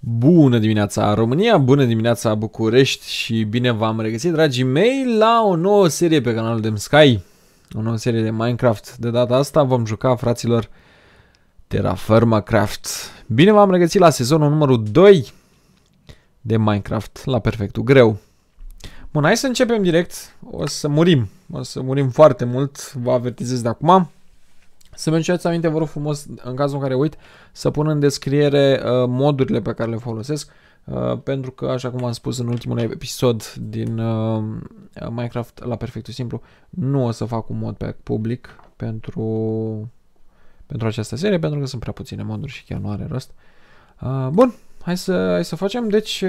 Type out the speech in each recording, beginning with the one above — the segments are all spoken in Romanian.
Bună dimineața România, bună dimineața București și bine v-am regăsit, dragii mei, la o nouă serie pe canalul de Sky. O nouă serie de Minecraft. De data asta vom juca, fraților, Terraformacraft. Bine v-am regăsit la sezonul numărul 2 de Minecraft, la perfectul greu. Bun, hai să începem direct. O să murim foarte mult, vă avertizez de acum. Să vă începeți aminte, vă rog frumos, în cazul în care uit, să pun în descriere modurile pe care le folosesc, pentru că, așa cum am spus în ultimul episod din Minecraft la perfectul simplu, nu o să fac un mod pe public pentru această serie, pentru că sunt prea puține moduri și chiar nu are rost. Bun, hai să facem, deci,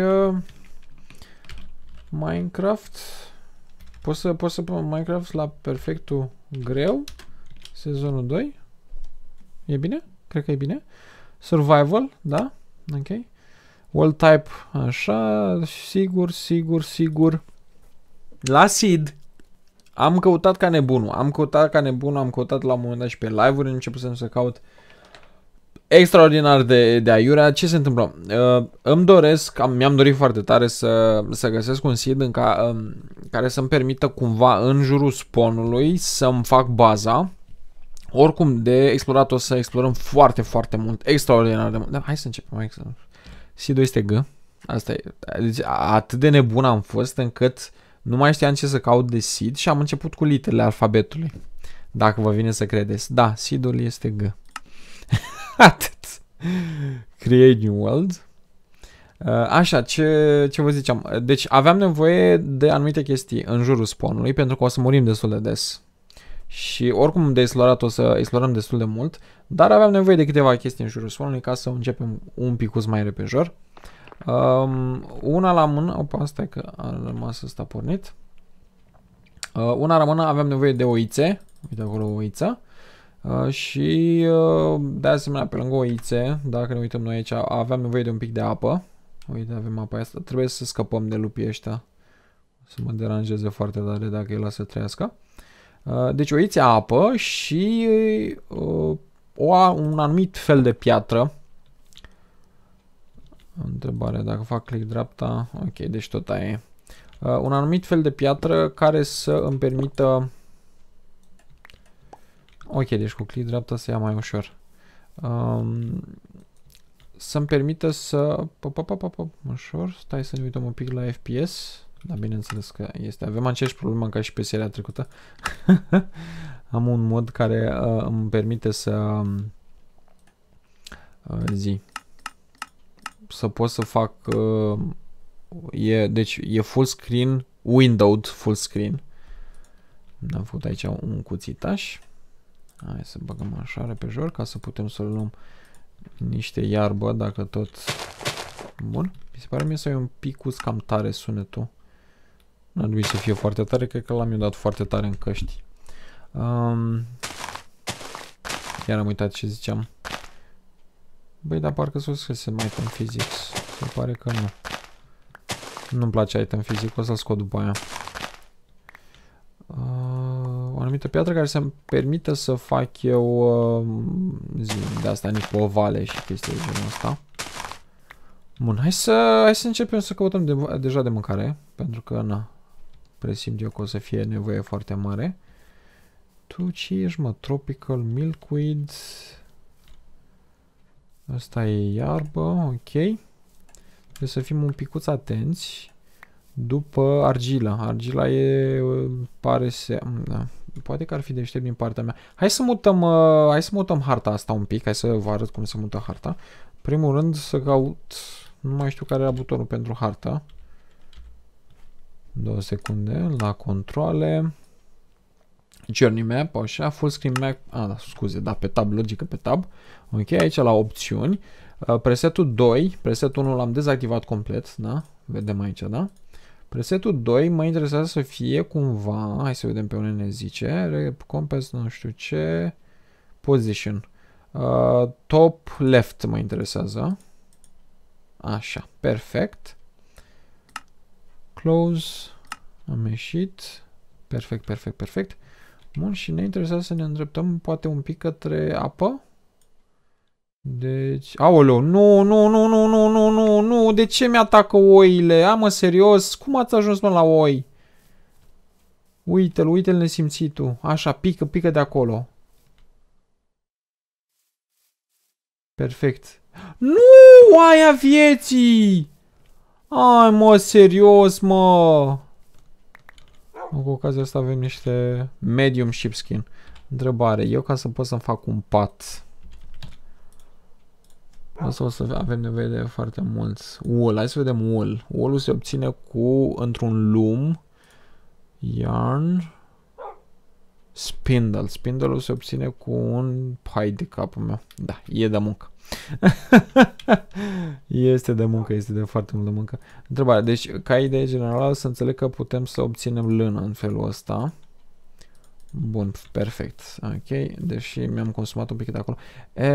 Minecraft, pot să pun Minecraft la perfectul greu, sezonul 2. E bine? Cred că e bine. Survival, da? Ok. World type, așa, sigur. La seed am căutat ca nebunul. Am căutat la un moment dat și pe live-uri, începusem să caut extraordinar de aiurea. Ce se întâmplă? Îmi doresc, mi-am dorit foarte tare să găsesc un seed care să-mi permită cumva în jurul spawnului să-mi fac baza. Oricum, de explorat o să explorăm foarte mult, extraordinar de mult. Da, hai să începem. Seed-ul este G. Asta e. Deci, atât de nebun am fost încât nu mai știam ce să caut de seed și am început cu literele alfabetului. Dacă vă vine să credeți. Da, seed-ul este G. Atât. Create new world. Așa, ce vă ziceam. Deci aveam nevoie de anumite chestii în jurul spawnului pentru că o să murim destul de des. Și oricum de explorat o să explorăm destul de mult, dar aveam nevoie de câteva chestii în jurul spawnului ca să începem un picuț mai repejor. Una la mână, opa, stai că a rămas ăsta pornit. Una la mână aveam nevoie de oițe, uite acolo o oiță. Și de asemenea pe lângă oițe, dacă ne uităm noi aici, aveam nevoie de un pic de apă. Uite, avem apa asta, trebuie să scăpăm de lupii ăștia. Să mă deranjeze foarte tare dacă îi las să trăiască. Deci oițe, apă și un anumit fel de piatră. Întrebare, dacă fac click dreapta, ok, deci tot aia e. Un anumit fel de piatră care să îmi permită... Ok, deci cu click dreapta se ia mai ușor. Să-mi permită să... Ușor, stai să ne uităm un pic la FPS. Da, bineînțeles că este. Avem aceeași problemă ca și pe seria trecută. Am un mod care îmi permite să să pot să fac deci e full screen, windowed full screen. Am făcut aici un cuțitaș. Hai să băgăm așa repejor ca să putem să luăm niște iarbă, dacă tot. Bun. Mi se pare mie să e un pic cam tare sunetul. Nu ar trebui să fie foarte tare, cred că l-am eu dat foarte tare în căști. Iar am uitat ce ziceam. Băi, dar parcă s-o scrisem item physics. Se pare că nu. Nu-mi place item physics, o să-l scot după aia. O anumită piatră care să-mi permită să fac eu de asta nici pe ovale și chestii de genul ăsta. Bun, hai să începem să căutăm deja de mâncare, pentru că na, presimt eu că o să fie nevoie foarte mare. Tu ce ești, mă? Tropical milkweed. Asta e iarbă, ok. Trebuie să fim un picuț atenți. După argila. Argila pare să... Da. Poate că ar fi deștept din partea mea. Hai să mutăm harta asta un pic. Hai să vă arăt cum se mută harta. Primul rând să caut... Nu mai știu care era butonul pentru harta. 2 secunde. La controle. Journey map, așa. Full screen map. Da, scuze, da, pe tab, logică pe tab. Ok, aici la opțiuni. Presetul 2. Presetul 1 l-am dezactivat complet, da? Vedem aici, da? Presetul 2 mă interesează să fie cumva... Hai să vedem pe unde ne zice. Compass, nu știu ce. Position. Top left mă interesează. Așa, perfect. Close. Am ieșit. Perfect. Bun, și ne interesează să ne îndreptăm poate un pic către apă. Deci... Aoleu, nu, Nu, de ce mi-atacă oile? Am, mă, serios? Cum ați ajuns, mă, la oi? Uite-l, uite-l nesimțitul. Așa, pică, pică de acolo. Perfect. Nu, oaia vieții! Ai, mă, serios, mă! Cu ocazia asta avem niște medium sheepskin. Întrebare, eu ca să pot să-mi fac un pat. O să avem nevoie de foarte mulți wool. Hai să vedem wool. Wool-ul se obține într-un loom. Yarn. Spindle. Spindle-ul se obține cu un... Hai de capul meu. Da, e de muncă. Este de muncă, este de foarte multă muncă. Întrebare, deci ca idee generală să înțeleg că putem să obținem lână în felul ăsta. Bun, perfect. Ok, deși mi-am consumat un pic de acolo.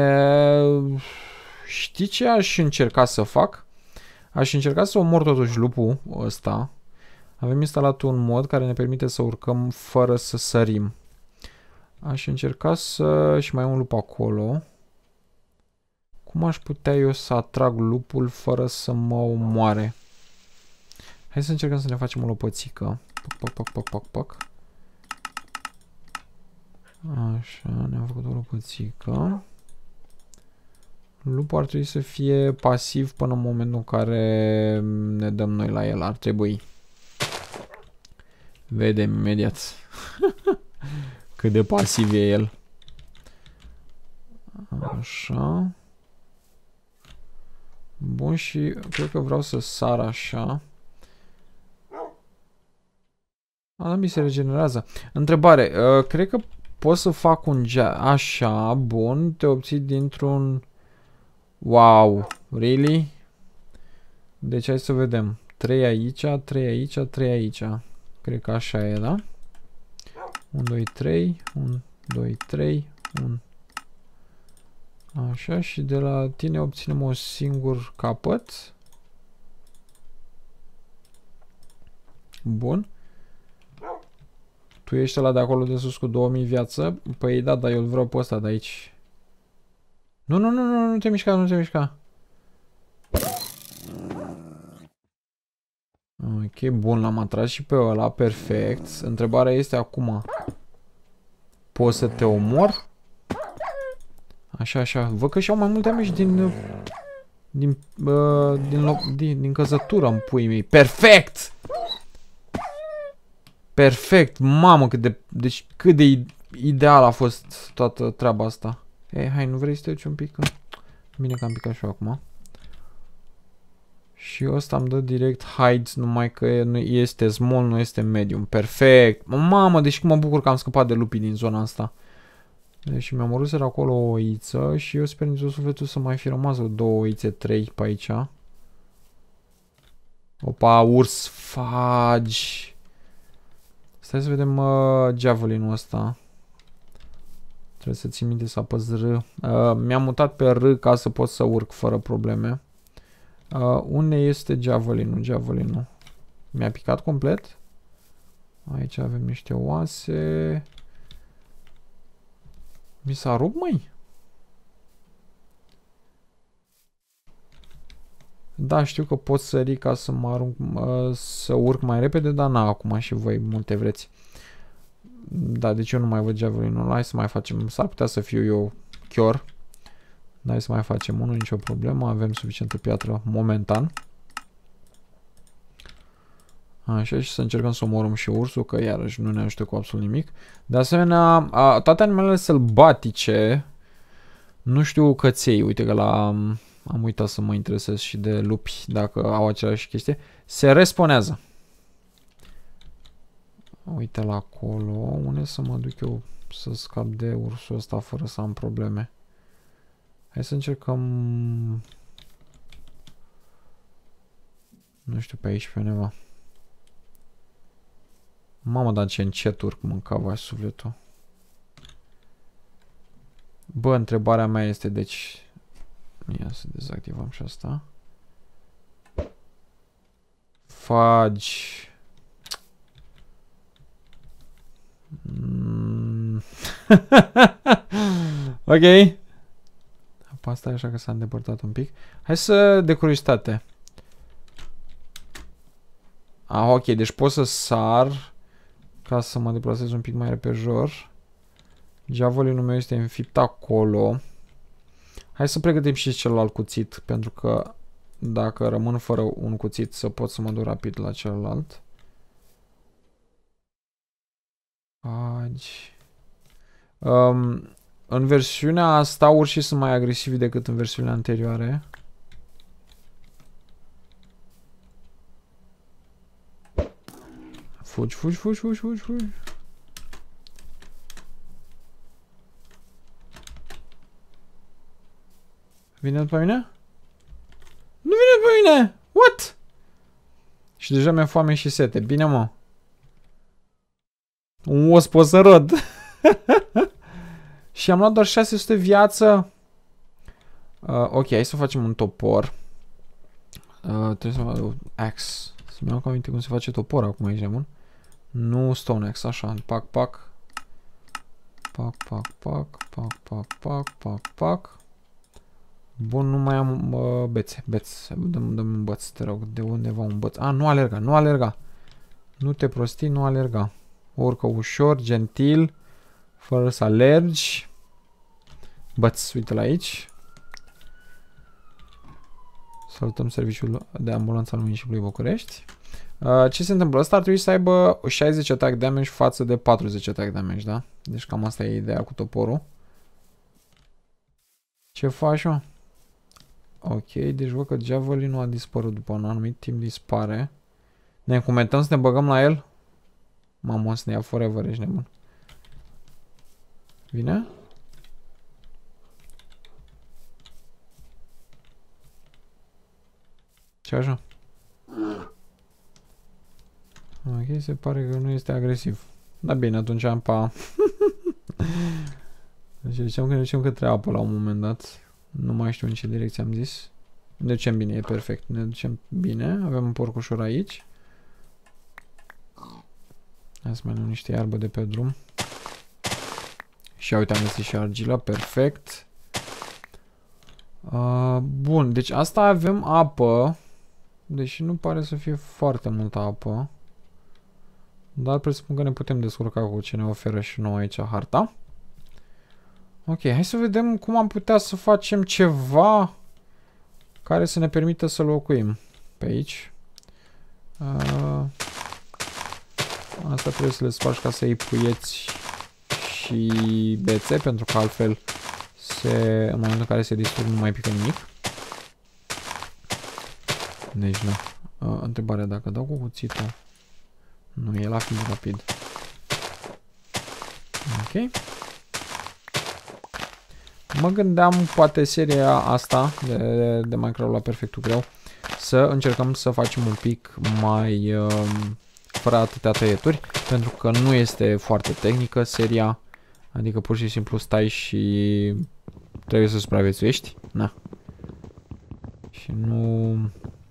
Știi ce aș încerca să fac? Aș încerca să omor totuși lupul ăsta. Avem instalat un mod care ne permite să urcăm fără să sărim. Aș încerca să... și mai am un lup acolo. Cum aș putea eu să atrag lupul fără să mă omoare? Hai să încercăm să ne facem o lopățică. Pac, pac, pac, pac, pac. Așa, ne-am făcut o lopățică. Lupul ar trebui să fie pasiv până în momentul în care ne dăm noi la el. Ar trebui. Vedem imediat cât de pasiv e el. Așa. Bun, și cred că vreau să sar așa. Mi se regenerează. Întrebare. Cred că pot să fac un așa, bun. Te obții dintr-un... Wow. Really? Deci hai să vedem. 3 aici, 3 aici, 3 aici. Cred că așa e, da? 1, 2, 3. 1, 2, 3. 1. Așa, și de la tine obținem un singur capăt. Bun. Tu ești ăla de acolo de sus cu 2000 viață. Păi da, dar eu îl vreau pe ăsta de aici. Nu, nu, nu, nu, nu te mișca, nu te mișca. Ok, bun, l-am atras și pe ăla, perfect. Întrebarea este acum. Poți să te omor? Așa, așa. Văd că și-au mai multe amici din căzătură în puii mei. Perfect! Perfect! Mamă, deci cât de ideal a fost toată treaba asta. Ei, hai, nu vrei să te uiți un pic? Bine că am picat și eu acum. Și ăsta îmi dă direct hide, numai că nu este small, nu este medium. Perfect! Mamă, deci cum mă bucur că am scăpat de lupii din zona asta. Deci mi-am omorât acolo o oiță și eu sper din tot sufletul să mai fi rămas o 2 oițe, 3 pe aici. Opa, urs, fagi. Stai să vedem javelin-ul ăsta. Trebuie să țin minte să apăs R. Mi-am mutat pe R ca să pot să urc fără probleme. Unde este javelin-ul? Javelin-ul. Mi-a picat complet. Aici avem niște oase. Mi s-a rupt, măi? Da, știu că pot sări ca să mă arunc, să urc mai repede, dar n-am acum și voi multe vreți. Da, deci eu nu mai văd javelinul. Hai să mai facem, s-ar putea să fiu eu chior. Hai să mai facem unul, nicio problemă, avem suficientă piatră momentan. Așa, și să încercăm să omorâm și ursul, că iarăși nu ne ajută cu absolut nimic. De asemenea, toate animalele sălbatice, nu știu căței, uite că am uitat să mă interesez și de lupi, dacă au același chestie, se responează. Uite la acolo, unde să mă duc eu să scap de ursul ăsta fără să am probleme. Hai să încercăm, nu știu, pe aici pe undeva. Mamă, dar ce încet urc, mâncava sufletul. Bă, întrebarea mea este, deci... Ia să dezactivăm și asta. Fagi. Ok. Asta e așa că s-a îndepărtat un pic. Hai să, de curiozitate. Ok, deci pot să sar ca să mă deplasez un pic mai repejor. Javelinul meu este înfipt acolo. Hai să pregătim și celălalt cuțit, pentru că dacă rămân fără un cuțit să pot să mă duc rapid la celălalt. În versiunea asta urșii sunt mai agresivi decât în versiunile anterioare. Fugi, fugi, fugi, fugi, fugi, fugi. Vine după mine? Nu vine după mine! What? Și deja mi-e foame și sete. Bine, mă. Un os pot să rod. Și am luat doar 600 viață. Ok, hai să facem un topor. Trebuie să mă... Axe. Să-mi iau aminte cum se face topor acum aici, bun. Nu stone axe, așa. Pac, pac. Pac, pac, pac, pac, pac, pac, pac, pac. Bun, nu mai am bețe. Dă-mi un băț, te rog. De undeva un băț. Nu alerga, nu alerga. Nu te prosti, nu alerga. Urcă ușor, gentil. Fără să alergi. Băț, uite-l aici. Salutăm serviciul de ambulanță al municipiului București. Ce se întâmplă? Ăsta ar trebui să aibă 60 attack damage față de 40 attack damage, da? Deci cam asta e ideea cu toporul. Ce faci, mă? Ok, deci văd că Javelinul a dispărut după un anumit timp, dispare. Ne încumetăm să ne băgăm la el? Mamă, să ne ia forever, ești nebun. Vine? Ce așa? Ok, se pare că nu este agresiv. Da, bine, atunci am pa. Deci ziceam că ne ducem către apă la un moment dat. Nu mai știu în ce direcție am zis. Ne ducem bine, e perfect. Ne ducem bine. Avem un porcușor aici. Hai să mai luăm niște iarbă de pe drum. Și uite, am găsit și argila. Perfect. Bun, deci asta avem apă. Deși nu pare să fie foarte multă apă. Dar presupun că ne putem descurca cu ce ne oferă și nouă aici harta. Ok, hai să vedem cum am putea să facem ceva care să ne permită să locuim pe aici. Asta trebuie să le spargi ca să iei puieți și bețe, pentru că altfel în momentul în care se distrug nu mai pică nimic. Deci nu. Întrebarea, dacă dau cu cuțitul. Nu, e la fel rapid. Ok. Mă gândeam, poate seria asta de Minecraft la perfectul greu, să încercăm să facem un pic mai fără atâtea tăieturi, pentru că nu este foarte tehnică seria, adică pur și simplu stai și trebuie să supraviețuiești. Na. Și nu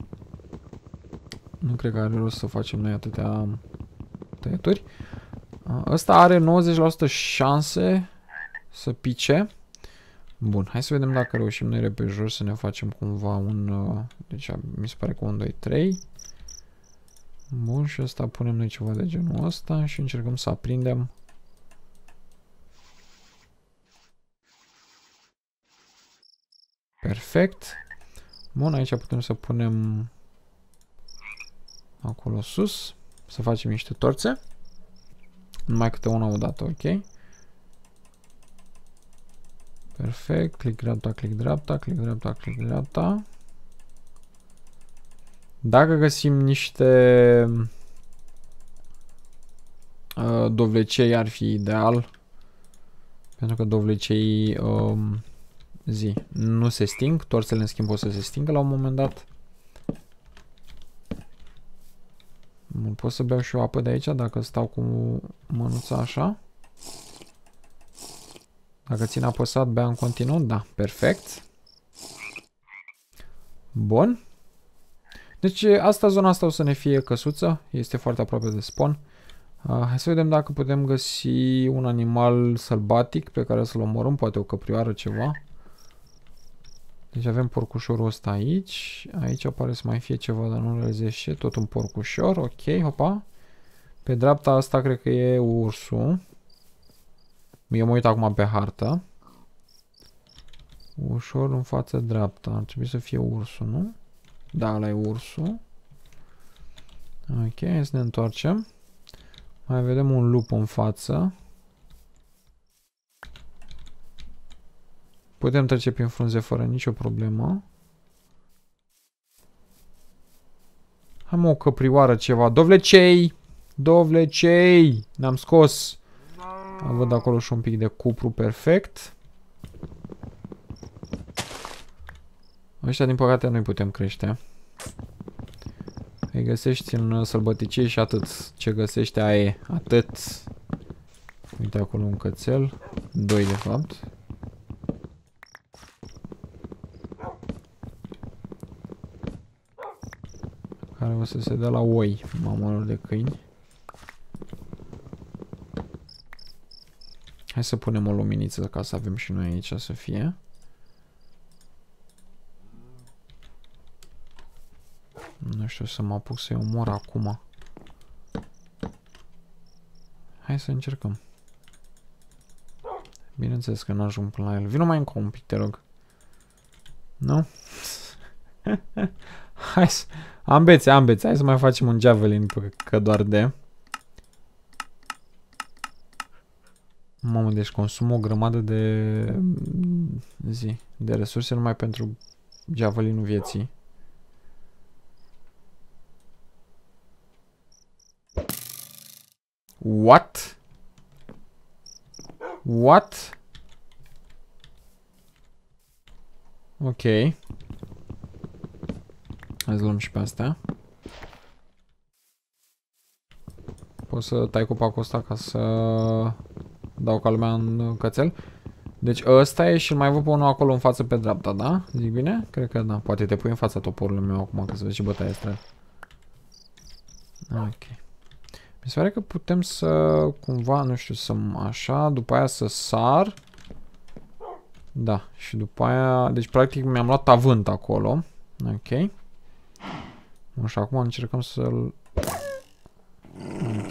cred că are rost să facem noi atâtea tăieturi. Ăsta are 90% șanse să pice. Bun, hai să vedem dacă reușim noi repejor să ne facem cumva un... deci mi se pare că 1, 2, 3. Bun, și ăsta punem noi ceva de genul ăsta și încercăm să aprindem. Perfect. Bun, aici putem să punem acolo sus, să facem niște torțe. Numai câte una odată, ok. Perfect, click dreapta, click dreapta, click dreapta, click dreapta. Dacă găsim niște dovlecei ar fi ideal. Pentru că dovlecei nu se sting, torțele în schimb pot să se stingă la un moment dat. Pot să beau și o apă de aici dacă stau cu mânuța așa. Dacă țin apăsat, bea în continuu? Da, perfect. Bun. Deci zona asta o să ne fie căsuță. Este foarte aproape de spawn. Hai să vedem dacă putem găsi un animal sălbatic pe care să-l omorâm. Poate o căprioară, ceva. Deci avem porcușorul ăsta aici. Aici pare să mai fie ceva, dar nu rezește. Tot un porcușor. Ok, hopa. Pe dreapta asta cred că e ursul. Eu mă uit acum pe hartă. Ușor în față dreapta. Ar trebui să fie ursul, nu? Da, ăla e ursul. Ok, să ne întoarcem. Mai vedem un lup în față. Putem trece prin frunze fără nicio problemă. Hai mă, o căprioară ceva. Dovlecei! Dovlecei! Ne-am scos. Văd acolo și un pic de cupru perfect. Ăștia din păcate nu-i putem crește. Îi găsești în sălbăticie și atât. Ce găsești aia e. Atât. Uite acolo un cățel. 2 de fapt. Care o să se dea la oi. Mamălor de câini. Hai să punem o luminiță ca să avem și noi aici să fie. Nu știu să mă apuc să-i omor acum. Hai să încercăm. Bineînțeles că n-ajung până la el. Vino mai încă un pic, te rog. Nu? Hai să... Ambeți. Hai să mai facem un javelin că doar de... Mamă, deci consum o grămadă de resurse numai pentru javelinul vieții. What? What? Ok. Hai să luăm și pe astea. Poți să tai copacul ăsta ca să dau calmea în cățel. Deci ăsta e și îl mai văd pe unul acolo în față pe dreapta, da? Zic bine? Cred că da. Poate te pui în fața toporului meu acum ca să vezi ce bătaie este. Ok. Mi se pare că putem să cumva, nu știu, să așa, după aia să sar. Da, și după aia, deci practic mi-am luat avânt acolo. Ok. Și acum încercăm să-l... Ok.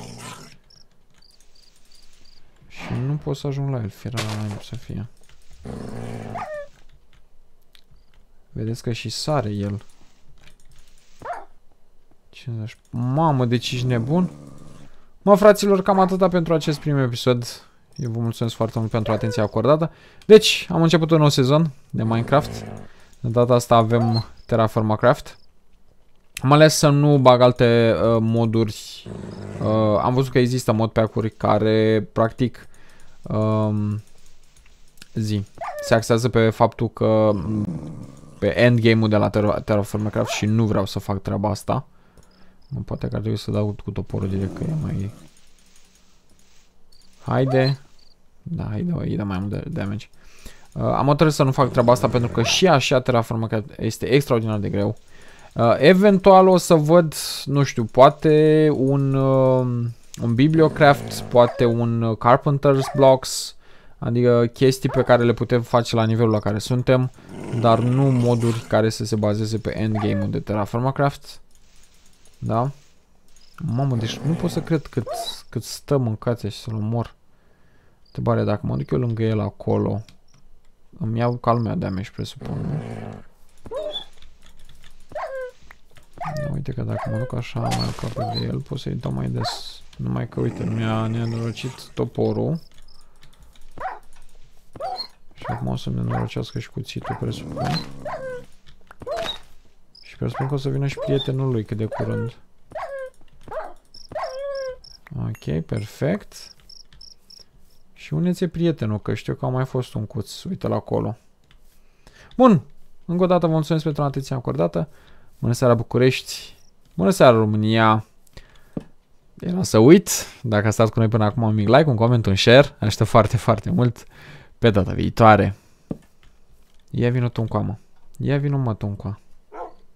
Și nu pot să ajung la el, fiera la să fie. Vedeți că și sare el. 50. Mamă, deci ești nebun? Mă, fraților, cam atâta pentru acest prim episod. Eu vă mulțumesc foarte mult pentru atenția acordată. Deci, am început un nou sezon de Minecraft. De data asta avem Terraformacraft. Am ales să nu bag alte moduri. Am văzut că există modpack-uri care, practic, se axează pe faptul că pe endgame-ul de la Terraformacraft și nu vreau să fac treaba asta. Poate că ar trebui să dau cu toporul direct, că e mai... Haide. Da, haide, îi dă mai mult damage. Am hotărât să nu fac treaba asta pentru că și așa Terraformacraft este extraordinar de greu. Eventual o să văd, nu știu, poate un Bibliocraft, poate un Carpenter's Blocks, adică chestii pe care le putem face la nivelul la care suntem, dar nu moduri care să se bazeze pe endgame-ul de Terraformacraft. Da? Mamă, deci nu pot să cred cât stă mâncația și să-l omor. Întrebare, dacă mă duc eu lângă el acolo, îmi iau calmea damage, presupun. Uite că dacă mă duc așa mai aproape de el, pot să-i dau mai des. Numai că, uite, mi-a nenorocit toporul. Și acum o să-mi nenorocească și cuțitul, presupun. Și presupun că o să vină și prietenul lui cât de curând. Ok, perfect. Și unde ți-e prietenul? Că știu că a mai fost un cuț. Uite-l acolo. Bun. Încă o dată vă mulțumesc pentru atenția acordată. Bună seara București. Bună seara România. Era să uit. Dacă ați stat cu noi până acum, un mic like, un coment, un share. Aștept foarte, foarte mult. Pe data viitoare. Ia vino Tuncoa, mă. Ia vino, mă, Tuncoa.